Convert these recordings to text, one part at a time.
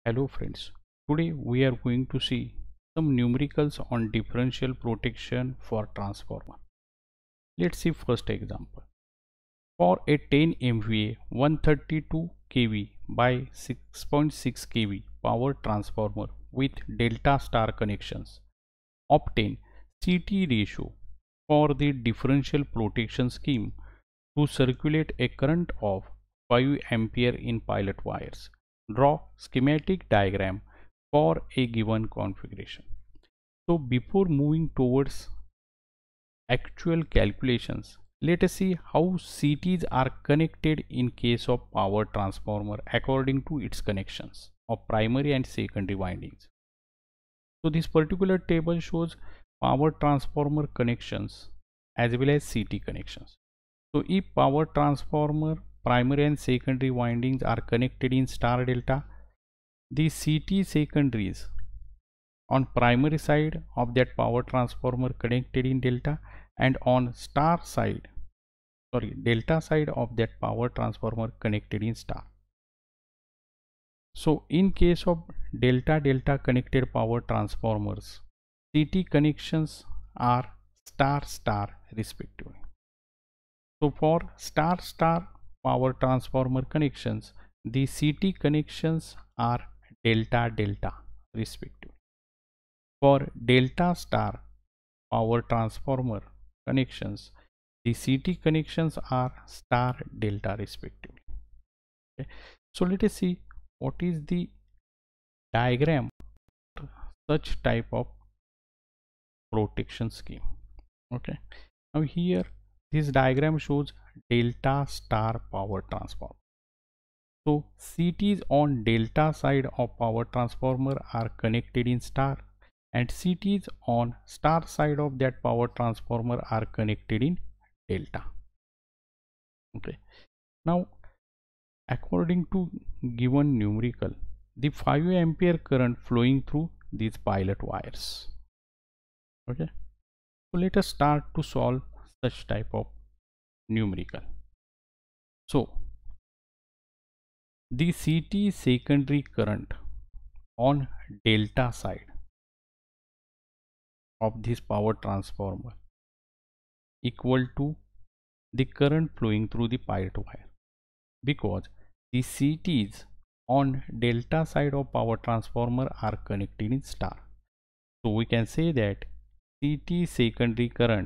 Hello friends, today we are going to see some numericals on differential protection for transformer. Let's see first example. For a 10 MVA 132 kV by 6.6 kV power transformer with delta star connections, obtain CT ratio for the differential protection scheme to circulate a current of 5 ampere in pilot wires. Draw schematic diagram for a given configuration. So before moving towards actual calculations, let us see how CTs are connected in case of power transformer according to its connections of primary and secondary windings. So this particular table shows power transformer connections as well as CT connections. So if power transformer primary and secondary windings are connected in star delta, the CT secondaries on primary side of that power transformer connected in delta, and on delta side of that power transformer connected in star. So in case of delta delta connected power transformers, CT connections are star star respectively. So for star star power transformer connections, the CT connections are delta delta respectively. For delta star power transformer connections, the CT connections are star delta respectively. Okay. So let us see what is the diagram for such type of protection scheme. Okay. Now here this diagram shows delta star power transformer. So CTs on delta side of power transformer are connected in star, and CTs on star side of that power transformer are connected in delta. Okay. Now according to given numerical, the 5 ampere current flowing through these pilot wires. Okay. So let us start to solve such type of numerical. So the CT secondary current on delta side of this power transformer equal to the current flowing through the pilot wire, because the CTs on delta side of power transformer are connected in star. So we can say that CT secondary current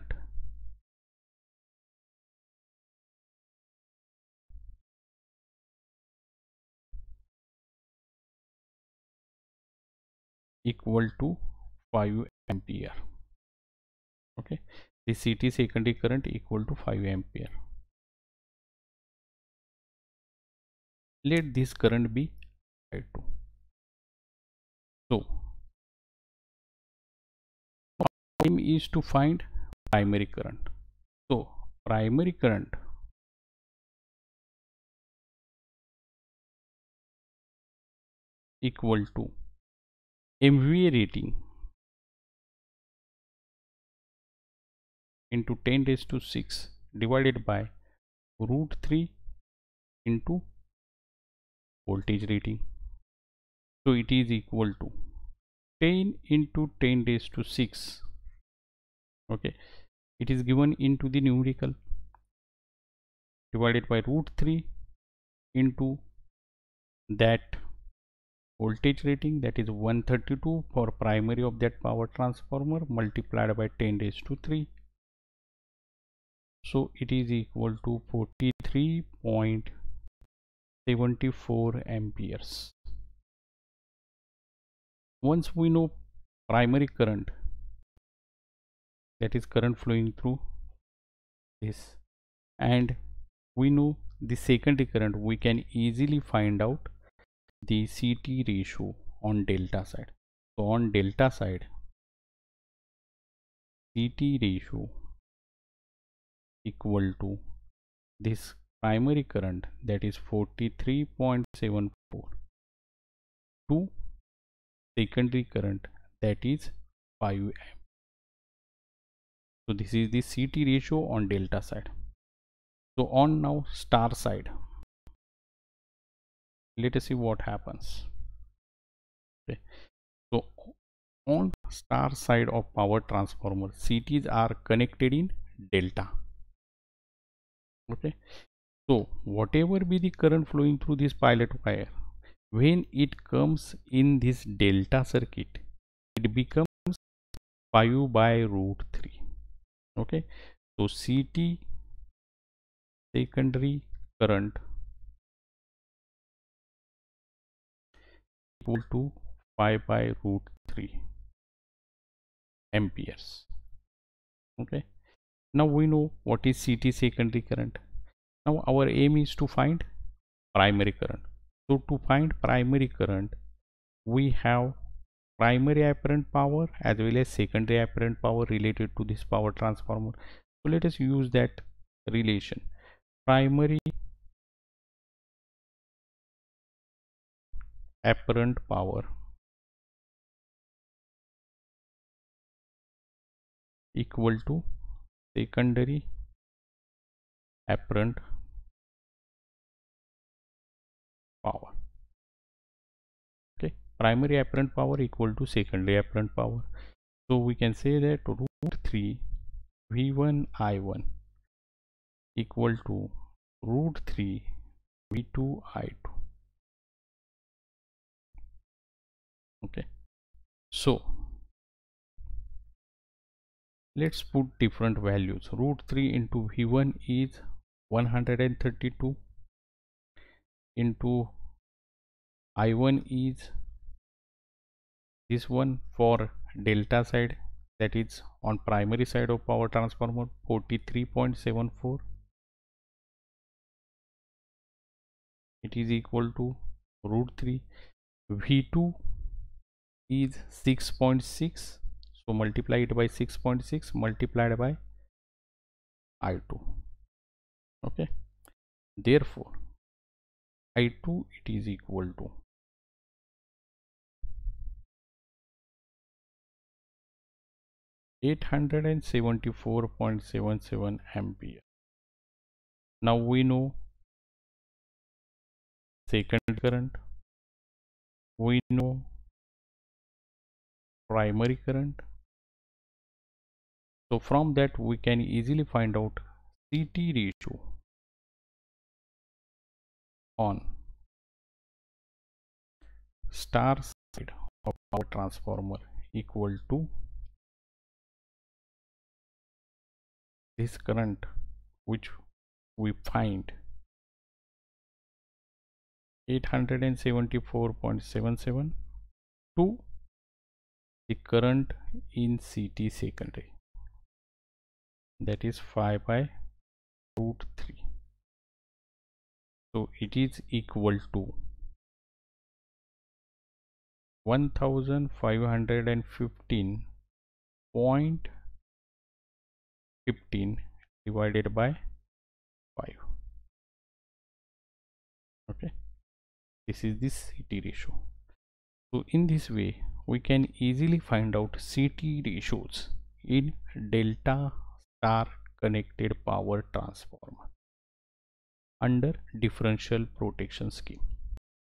equal to 5 ampere. Okay, the CT secondary current equal to 5 ampere. Let this current be I2. So aim is to find primary current. So primary current equal to MVA rating into 10 raised to 6 divided by root 3 into voltage rating. So it is equal to 10 into 10 raised to 6. Okay, it is given into the numerical, divided by root 3 into that voltage rating, that is 132 for primary of that power transformer, multiplied by 10 raised to 3. So it is equal to 43.74 amperes. Once we know primary current, that is current flowing through this, and we know the secondary current, we can easily find out the CT ratio on delta side. So on delta side, CT ratio equal to this primary current, that is 43.74, to secondary current, that is 5 amp. So this is the CT ratio on delta side. So on now star side, let us see what happens. Okay, so on star side of power transformer, CTs are connected in delta. Okay, so whatever be the current flowing through this pilot wire, when it comes in this delta circuit, it becomes 5 by root 3. Okay, so CT secondary current equal to 5 by root 3 amperes. Okay, now we know what is CT secondary current. Now our aim is to find primary current. So to find primary current, we have primary apparent power as well as secondary apparent power related to this power transformer. So let us use that relation. Primary apparent power equal to secondary apparent power. Okay, primary apparent power equal to secondary apparent power. So we can say that root 3 V1 I1 equal to root 3 V2 I2. Okay, so let's put different values. Root 3 into V1 is 132 into I1 is this one for delta side, that is on primary side of power transformer 43.74. It is equal to root 3. V2 is 6.6, so multiply it by 6.6 multiplied by I2. Okay, therefore I2 it is equal to 874.77 ampere. Now we know second current, we know primary current, so from that we can easily find out CT ratio on star side of power transformer equal to this current which we find 874.77 to the current in CT secondary, that is 5 by root 3. So it is equal to 1515 divided by 5. Okay, this is this CT ratio. So in this way we can easily find out CT ratios in delta star connected power transformer under differential protection scheme.